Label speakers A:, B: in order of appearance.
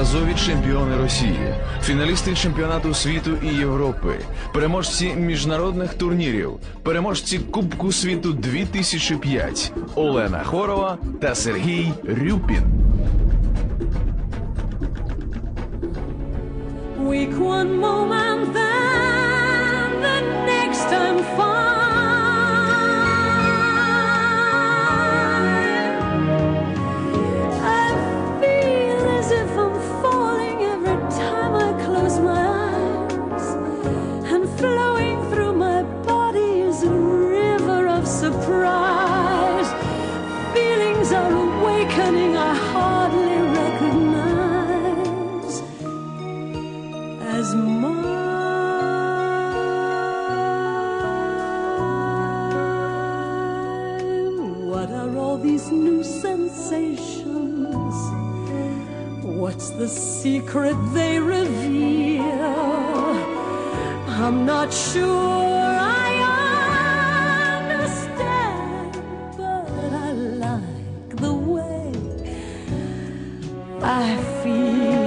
A: неодноразові чемпіони Росії, фіналісти чемпіонату світу і Європи, переможці міжнародних турнірів, переможці Кубку світу 2005 Олена Хорова та Сергій Рюпін.
B: Weak one moment, then the next I'm fine. I feel as if I'm falling every time I close my eyes, and flowing through my body is a river of surprise. Feelings are awakening I hardly recognize as mine. What are all these new sensations? What's the secret they reveal? I'm not sure I understand, but I like the way I feel.